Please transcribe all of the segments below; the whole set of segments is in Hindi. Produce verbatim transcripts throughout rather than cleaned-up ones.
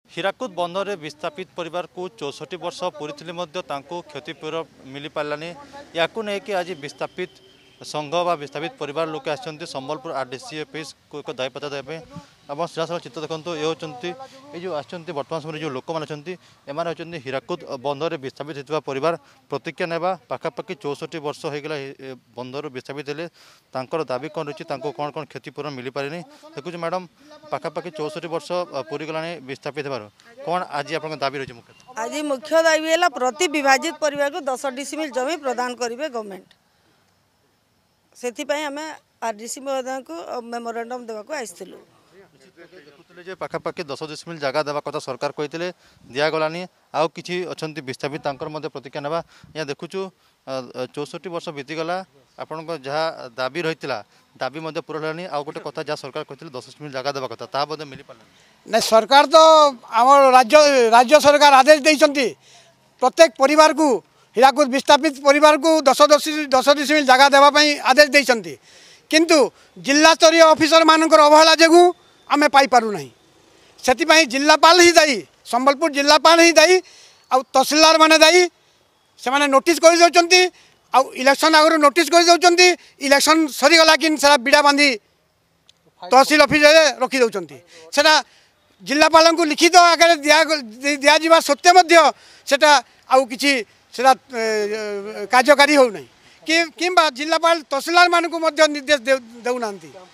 हीराकुद बंधरे विस्थापित परिवार को चौसठ वर्ष पूरी क्षतिपूरण मिल पारानी या आज विस्थापित संघ व विस्थापित परिवार लोक आसछन्ति संबलपुर आरडीसी ऑफिस को एक दायी पता देबे अब सीधा चित्र देखो ये होती ये जो आसछन्ति वर्तमान समय जो लोक मैंने एम होती हीराकुद बंधरे विस्थापित होता परिवार प्रतिज्ञा नेबा पाखापाखि चौसठ वर्ष होगा बंधर विस्थापित हेले तांकर दाबी कौन रही कौन कौन क्षतिपूरण मिल पारे देखुच मैडम पाखापाखि चौसठ वर्ष पूरी गला विस्थापित होबार कौन आज आप दाबी रही मुख्य आज मुख्य दाबी है प्रति विभाजित परिवार को दस डिसिमिल जमी प्रदान करेंगे गवर्नमेंट से आरडीसी महोदय को मेमोरेंडम देवाक आइलु देखुले पाखापाखि दस डिसिमिल जगह देवा कथा सरकार कहते दिगलानी आउ कि अच्छा विस्थापित प्रतिज्ञा नेबा या देखुचु चौसठ वर्ष बीतीगला आपण जहाँ दाबी रही दाबी पूरा आउ गोटे कथा जहाँ सरकार कहते दस डिसिमिल जगह देवा कथा ता मिल पारा ना सरकार तो आम राज्य राज्य सरकार आदेश देइछन्ति प्रत्येक परिवार को हीराकुद विस्थापित परिवार को दस दस दस डिसिमिल जगह देवाई आदेश देइछन्ति किंतु जिला स्तरीय ऑफिसर मानकर अवहेला जगू आमे पाई पारु नहीं से जिलापाल ही दायी संबलपुर जिलापाल ही दायी आउ तहसीलदार माने दायी से माने नोटिस कर दउचन्ति आउ इलेक्शन आगु नोटिस कर दउचन्ति इलेक्शन सरीगला कि बिड़ा बांधी तहसील ऑफिस रखी दउचन्ति सेटा जिलापाल को लिखित आकार दिया दिया सत्वे मध्य सेटा आउ किछि सेटा कार्यकारी हो नहीं कि किंबा जिलापाल तहसीलदार मान को मध्य निर्देश देउना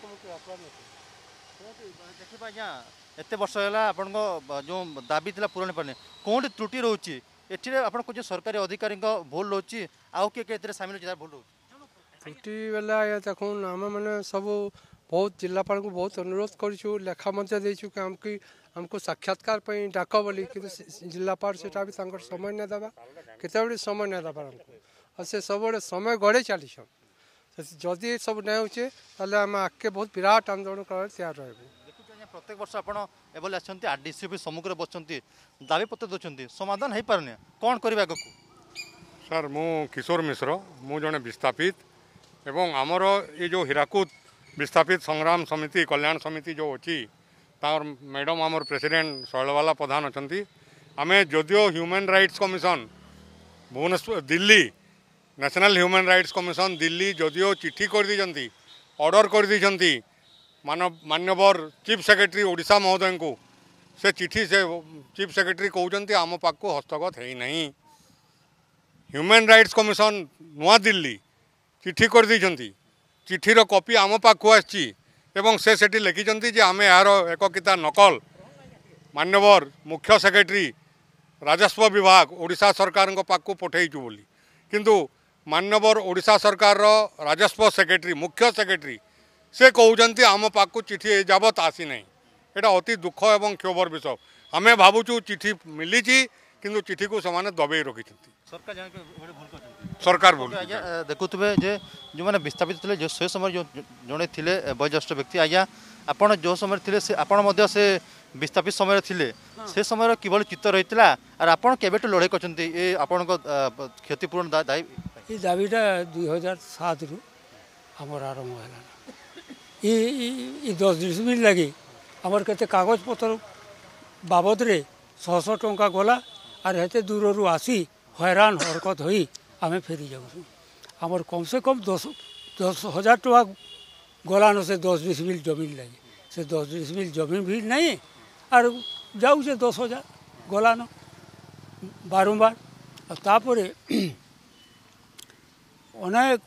एत वर्ष है आपण जो दाबी थी पूरण पाने कौन त्रुटि रोचे ये आप सरकारी अधिकारी भूल रोचे आउ किए सामिल भूल रोचे त्रुटि बेला देखो आम मैंने सब बहुत जिलापाल को बहुत अनुरोध करूँ लेखा देचु कि आमको आमको साक्षात्कार डाक बोली कि जिलापाल से समय नहीं देवा केत समय नहीं देवा आमको और से सब समय गड़े चली जदि सब नहीं होचे आम आगे बहुत विराट आंदोलन कर तैयार रही प्रत्येक वर्ष आप आरडीसी ऑफिस सम्मुख में बस दाबी पत्र दौरान समाधान हो पारे कौन करने को सर मु किशोर मिश्र मु जड़े विस्थापित एवं आमर ये जो हीराकुद विस्थापित संग्राम समिति कल्याण समिति जो अच्छी तार मैडम आमर प्रेसिडेंट शैलवाला प्रधान अच्छा आम जदियो human rights commission Bhubaneswar Delhi national human rights commission Delhi जदियो चिट्ठी कर दी ऑर्डर कर दी मानव मान्यवर चीफ सेक्रेटरी ओडिशा महोदय को से चिट्ठी से चीफ सेक्रेटरी कहते आम पाक को हस्तगत है नहीं ह्यूमन राइट्स कमिशन नुआ दिल्ली चिट्ठी कर दी चिट्ठीर कॉपी आम पाक आसी से सेठी लिखिं जे आम यार एक किता नकल मान्यवर मुख्य सेक्रेटरी राजस्व विभाग ओडिशा सरकार पाक पठेचु बोली किंतु मान्यवर ओडिशा सरकार राजस्व सेक्रेटरी मुख्य सेक्रेटरी से कहते आम पाक को चिट्ठी जाबत आसी नहीं एटा अति दुख एवं क्षोभर विषय आम भावुँ चिट्ठी मिली किंतु चिट्ठी को से दबे रखी सरकार बोल देखुए जे जो मैंने विस्थापित थे जो से समय जो जड़े थे वयोज्येष्ठ व्यक्ति आज्ञा आपड़ जो समय थे से आपड़ से विस्थापित समय थे से समय किभली चित्त रही और आपड़ केबेठू लड़ाई कर आपण क्षतिपूरण दायी ये दाबीटा दुई हजार सात रु आमर आरंभ है ये दस डिसिमिल लगे आमर केते कागज पत्र बाबद रे शह शह टंका गला और हेते दूर आसी हैरान हरकत होई आमे फेरी जाऊँ आमर कम से कम दस दस हजार टका गलान से दस डिसिमिल जमीन लगे से दस डिसिमिल जमीन भी नहीं और जाऊ से दस हजार गलान बारंबार और तापर अनेक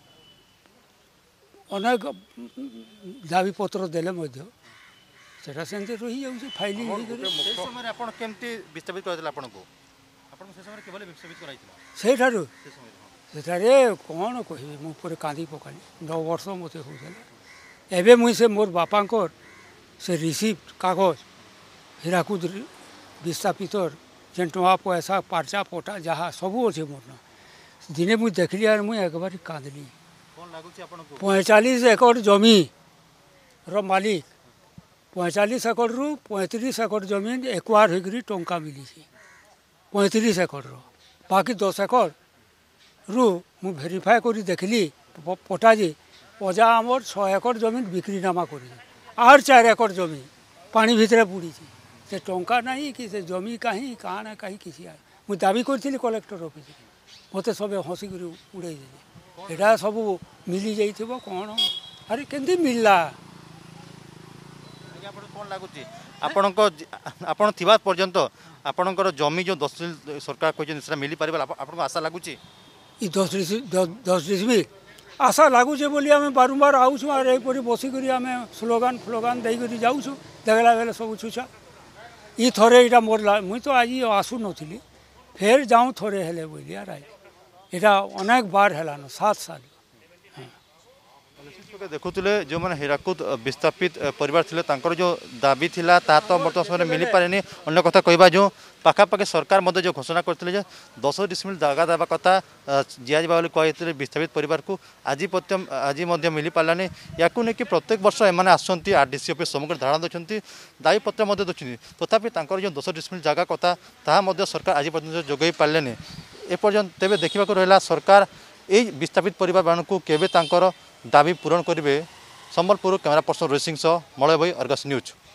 अनेक दाबी पत्र देले मध्य सेटा सेंते रही जाउछ फाइलिंग हे करे से समय आपण केमती विस्थापित करथिला आपण को आपण से समय केवल विस्थापित कराइथिला सेठारु सेठारे कोन कहिबे मु पर कांदी पकाली नौ वर्ष मते होइला एबे मुई से मोर बापांकर से रिसिप्ट कागज हीराकुद विस्थापितर जेन टका पैसा पर्चा पटा जहाँ सबू अच्छे मोर ना दिने मुई देखली और मुई एक बार कांदली पैंतालीस एकड़ जमी रो मालिक पैंतालीस एकड़ रु पैंतीस एकड़ जमीन एक्वार होकर टंका मिली पैंतीस एकड़ रो बाकी दस एकड़ रु मु भेरीफाए कर देखली पटा जे अजा आमर छः एकड़ जमीन बिक्रीनामा कर आर चार एकड़ जमीन पानी भितर बुड़ी से टंका नहीं कि से जमी कहीं काना कहीं किसी आए मुझे दाबी करी कलेक्टर ऑफिस मत सब हसिक उड़े एटा सब मिली जाइए कौन अरे केमती मिलला कौन लगुच आपण आपण थिबा पर्यंत आपणकर जमी जो दस सरकार कहते मिली पार आपको आशा लगुच दस दस डिसमिल आशा लगुचे बोली आम बारंबार आउछुँ और यहीपरी बसिक आम स्लोगान फ्लोगान देकर जाऊँ देखला बेले सब छुछा ये थरे यहाँ मोर मुई तो आज आसु नी फेर जाऊँ थरे हेले बोली यार आई यहाँ अनेक बार हेलान सात साल देखुले जो मैंने हीराकुद विस्थापित परिवार थे तांकर जो दाबी थिला ता तो बर्तमान समय मिल पारे अन्य कथा कहबा जो पाखापाखि सरकार मध्य जो घोषणा करते दस डिसमिल जगह देवा कथा दिजा कहते विस्थापित परिवार को आज आज मिल पारानी या नहीं प्रत्येक वर्ष एम आसुँच आरडीसी ऑफिस सम्मुख धारणा देखते दायीपत्र देखते तथापि जो दस डिसमिल जगह कथा ताहा सरकार आज पर्यटन जोगाई पारे एपर्यंत तेज देखा रहा सरकार यही विस्थापित परिवार मानक केवे दाबी पूरण करेंगे। संबलपुर कैमरा पर्सन रोहित सिंह मलय भाई अर्गस न्यूज।